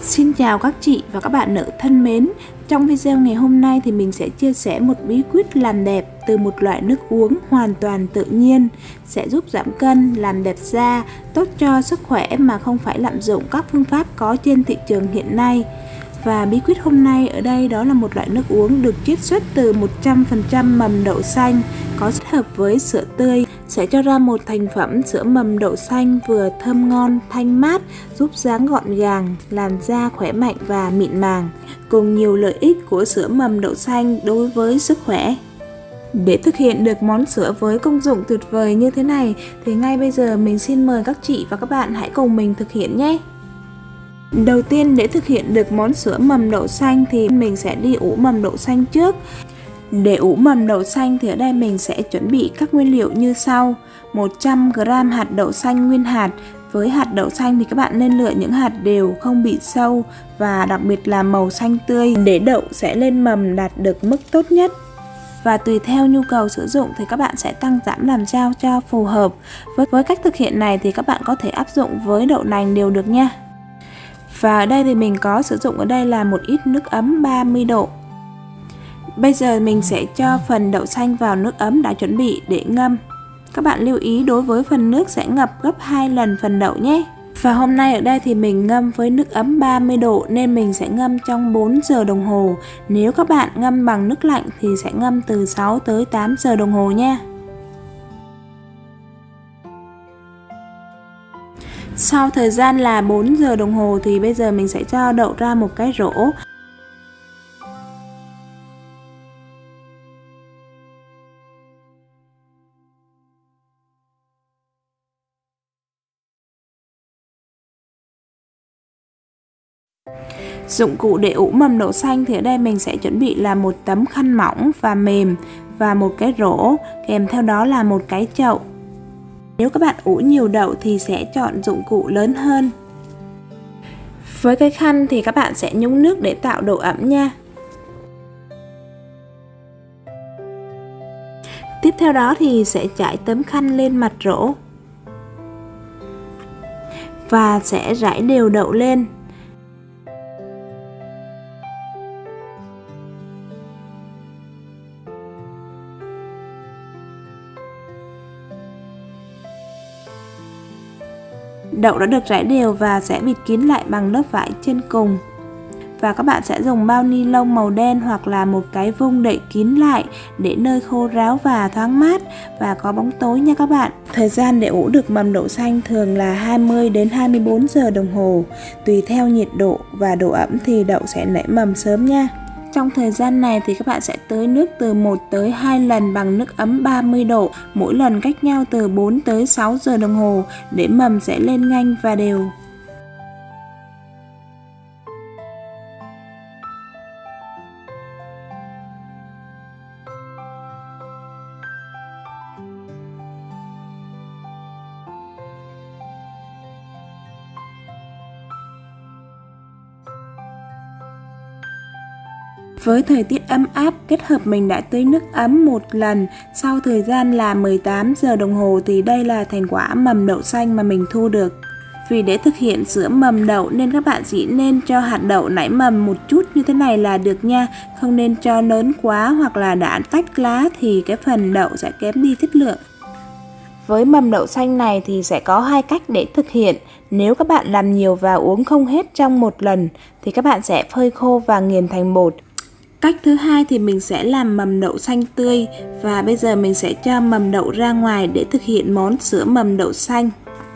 Xin chào các chị và các bạn nữ thân mến. Trong video ngày hôm nay thì mình sẽ chia sẻ một bí quyết làm đẹp từ một loại nước uống hoàn toàn tự nhiên, sẽ giúp giảm cân, làm đẹp da, tốt cho sức khỏe mà không phải lạm dụng các phương pháp có trên thị trường hiện nay. Và bí quyết hôm nay ở đây đó là một loại nước uống được chiết xuất từ 100% mầm đậu xanh, có kết hợp với sữa tươi, sẽ cho ra một thành phẩm sữa mầm đậu xanh vừa thơm ngon, thanh mát, giúp dáng gọn gàng, làn da khỏe mạnh và mịn màng, cùng nhiều lợi ích của sữa mầm đậu xanh đối với sức khỏe. Để thực hiện được món sữa với công dụng tuyệt vời như thế này thì ngay bây giờ mình xin mời các chị và các bạn hãy cùng mình thực hiện nhé. Đầu tiên, để thực hiện được món sữa mầm đậu xanh thì mình sẽ đi ủ mầm đậu xanh trước. Để ủ mầm đậu xanh thì ở đây mình sẽ chuẩn bị các nguyên liệu như sau: 100g hạt đậu xanh nguyên hạt. Với hạt đậu xanh thì các bạn nên lựa những hạt đều, không bị sâu và đặc biệt là màu xanh tươi để đậu sẽ lên mầm đạt được mức tốt nhất. Và tùy theo nhu cầu sử dụng thì các bạn sẽ tăng giảm làm sao cho phù hợp. Với cách thực hiện này thì các bạn có thể áp dụng với đậu nành đều được nha. Và ở đây thì mình có sử dụng ở đây là một ít nước ấm 30 độ. Bây giờ mình sẽ cho phần đậu xanh vào nước ấm đã chuẩn bị để ngâm. Các bạn lưu ý đối với phần nước sẽ ngập gấp 2 lần phần đậu nhé. Và hôm nay ở đây thì mình ngâm với nước ấm 30 độ nên mình sẽ ngâm trong 4 giờ đồng hồ. Nếu các bạn ngâm bằng nước lạnh thì sẽ ngâm từ 6 tới 8 giờ đồng hồ nha. Sau thời gian là 4 giờ đồng hồ thì bây giờ mình sẽ cho đậu ra một cái rổ. Dụng cụ để ủ mầm đậu xanh thì ở đây mình sẽ chuẩn bị là một tấm khăn mỏng và mềm và một cái rổ, kèm theo đó là một cái chậu. Nếu các bạn ủ nhiều đậu thì sẽ chọn dụng cụ lớn hơn. Với cái khăn thì các bạn sẽ nhúng nước để tạo độ ẩm nha. Tiếp theo đó thì sẽ trải tấm khăn lên mặt rổ và sẽ rải đều đậu lên. Đậu đã được rải đều và sẽ bịt kín lại bằng lớp vải trên cùng. Và các bạn sẽ dùng bao ni lông màu đen hoặc là một cái vung đậy kín lại để nơi khô ráo và thoáng mát và có bóng tối nha các bạn. Thời gian để ủ được mầm đậu xanh thường là 20 đến 24 giờ đồng hồ. Tùy theo nhiệt độ và độ ẩm thì đậu sẽ nảy mầm sớm nha. Trong thời gian này thì các bạn sẽ tưới nước từ 1 tới 2 lần bằng nước ấm 30 độ, mỗi lần cách nhau từ 4 tới 6 giờ đồng hồ để mầm sẽ lên nhanh và đều. Với thời tiết ấm áp kết hợp mình đã tưới nước ấm một lần, sau thời gian là 18 giờ đồng hồ thì đây là thành quả mầm đậu xanh mà mình thu được. Vì để thực hiện sữa mầm đậu nên các bạn chỉ nên cho hạt đậu nảy mầm một chút như thế này là được nha, không nên cho lớn quá hoặc là đã tách lá thì cái phần đậu sẽ kém đi chất lượng. Với mầm đậu xanh này thì sẽ có hai cách để thực hiện. Nếu các bạn làm nhiều và uống không hết trong một lần thì các bạn sẽ phơi khô và nghiền thành bột. Cách thứ hai thì mình sẽ làm mầm đậu xanh tươi và bây giờ mình sẽ cho mầm đậu ra ngoài để thực hiện món sữa mầm đậu xanh.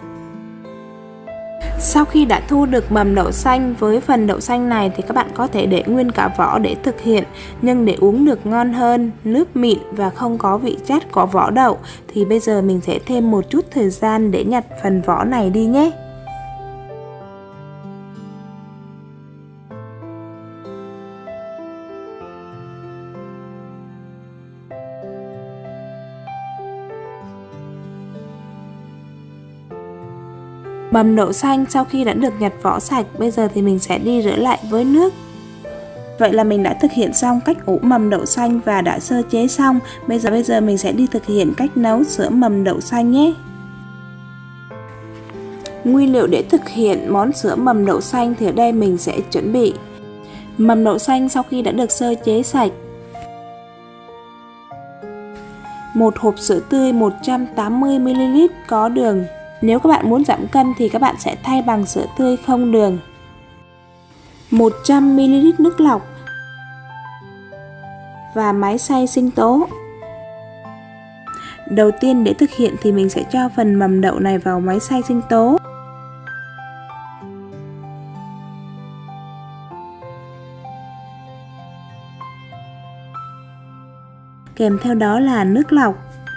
Sau khi đã thu được mầm đậu xanh, với phần đậu xanh này thì các bạn có thể để nguyên cả vỏ để thực hiện, nhưng để uống được ngon hơn, nước mịn và không có vị chát của vỏ đậu thì bây giờ mình sẽ thêm một chút thời gian để nhặt phần vỏ này đi nhé. Mầm đậu xanh sau khi đã được nhặt vỏ sạch, bây giờ thì mình sẽ đi rửa lại với nước. Vậy là mình đã thực hiện xong cách ủ mầm đậu xanh và đã sơ chế xong. Bây giờ mình sẽ đi thực hiện cách nấu sữa mầm đậu xanh nhé. Nguyên liệu để thực hiện món sữa mầm đậu xanh thì ở đây mình sẽ chuẩn bị mầm đậu xanh sau khi đã được sơ chế sạch, một hộp sữa tươi 180ml có đường. Nếu các bạn muốn giảm cân thì các bạn sẽ thay bằng sữa tươi không đường. 100ml nước lọc và máy xay sinh tố. Đầu tiên để thực hiện thì mình sẽ cho phần mầm đậu này vào máy xay sinh tố. Kèm theo đó là nước lọc.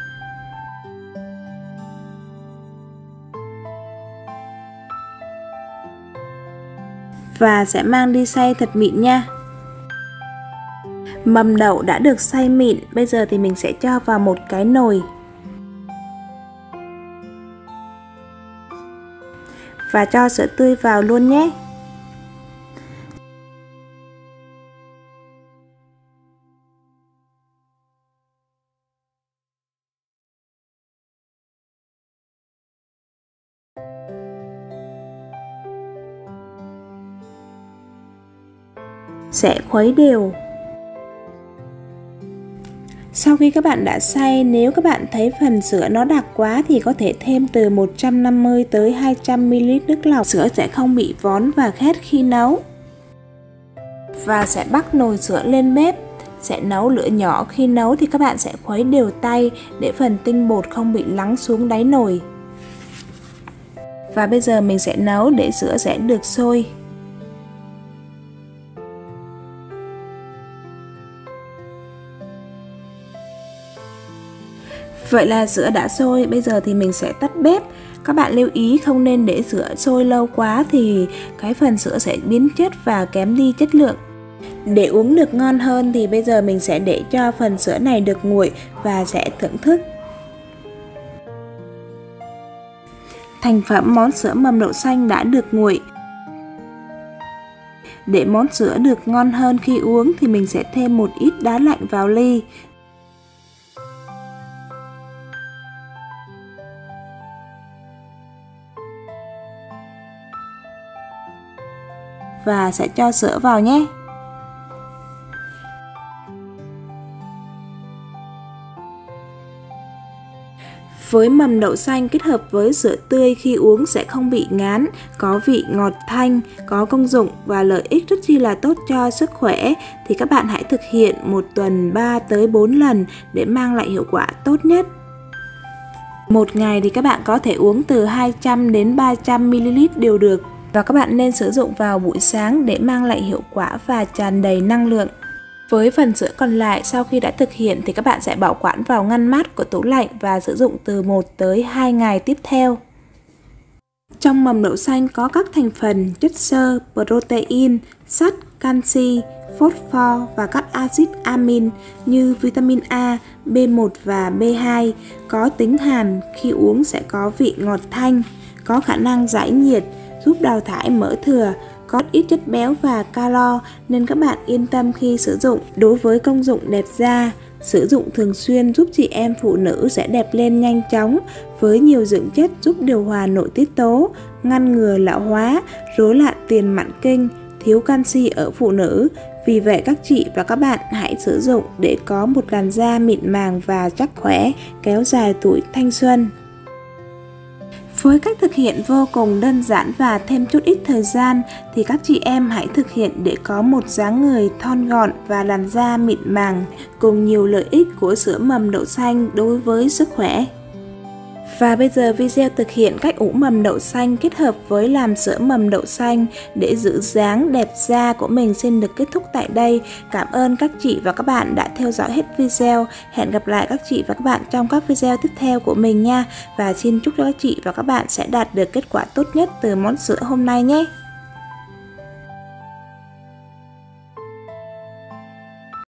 Và sẽ mang đi xay thật mịn nha. Mầm đậu đã được xay mịn, bây giờ thì mình sẽ cho vào một cái nồi. Và cho sữa tươi vào luôn nhé. Sẽ khuấy đều. Sau khi các bạn đã xay, nếu các bạn thấy phần sữa nó đặc quá thì có thể thêm từ 150 tới 200ml nước lọc. Sữa sẽ không bị vón và khét khi nấu. Và sẽ bắc nồi sữa lên bếp. Sẽ nấu lửa nhỏ, khi nấu thì các bạn sẽ khuấy đều tay để phần tinh bột không bị lắng xuống đáy nồi. Và bây giờ mình sẽ nấu để sữa sẽ được sôi. Vậy là sữa đã sôi, bây giờ thì mình sẽ tắt bếp. Các bạn lưu ý không nên để sữa sôi lâu quá thì cái phần sữa sẽ biến chất và kém đi chất lượng. Để uống được ngon hơn thì bây giờ mình sẽ để cho phần sữa này được nguội và sẽ thưởng thức. Thành phẩm món sữa mầm đậu xanh đã được nguội. Để món sữa được ngon hơn khi uống thì mình sẽ thêm một ít đá lạnh vào ly. Và sẽ cho sữa vào nhé. Với mầm đậu xanh kết hợp với sữa tươi khi uống sẽ không bị ngán, có vị ngọt thanh, có công dụng và lợi ích rất chi là tốt cho sức khỏe. Thì các bạn hãy thực hiện một tuần 3 tới 4 lần để mang lại hiệu quả tốt nhất. Một ngày thì các bạn có thể uống từ 200 đến 300ml đều được. Và các bạn nên sử dụng vào buổi sáng để mang lại hiệu quả và tràn đầy năng lượng. Với phần sữa còn lại sau khi đã thực hiện thì các bạn sẽ bảo quản vào ngăn mát của tủ lạnh và sử dụng từ 1 tới 2 ngày tiếp theo. Trong mầm đậu xanh có các thành phần chất xơ, protein, sắt, canxi, phosphor và các axit amin như vitamin A, B1 và B2, có tính hàn, khi uống sẽ có vị ngọt thanh, có khả năng giải nhiệt, giúp đào thải mỡ thừa, có ít chất béo và calo nên các bạn yên tâm khi sử dụng. Đối với công dụng đẹp da, sử dụng thường xuyên giúp chị em phụ nữ sẽ đẹp lên nhanh chóng với nhiều dưỡng chất giúp điều hòa nội tiết tố, ngăn ngừa lão hóa, rối loạn tiền mãn kinh, thiếu canxi ở phụ nữ. Vì vậy các chị và các bạn hãy sử dụng để có một làn da mịn màng và chắc khỏe, kéo dài tuổi thanh xuân. Với cách thực hiện vô cùng đơn giản và thêm chút ít thời gian thì các chị em hãy thực hiện để có một dáng người thon gọn và làn da mịn màng cùng nhiều lợi ích của sữa mầm đậu xanh đối với sức khỏe. Và bây giờ video thực hiện cách ủ mầm đậu xanh kết hợp với làm sữa mầm đậu xanh để giữ dáng đẹp da của mình xin được kết thúc tại đây. Cảm ơn các chị và các bạn đã theo dõi hết video. Hẹn gặp lại các chị và các bạn trong các video tiếp theo của mình nha. Và xin chúc cho các chị và các bạn sẽ đạt được kết quả tốt nhất từ món sữa hôm nay nhé.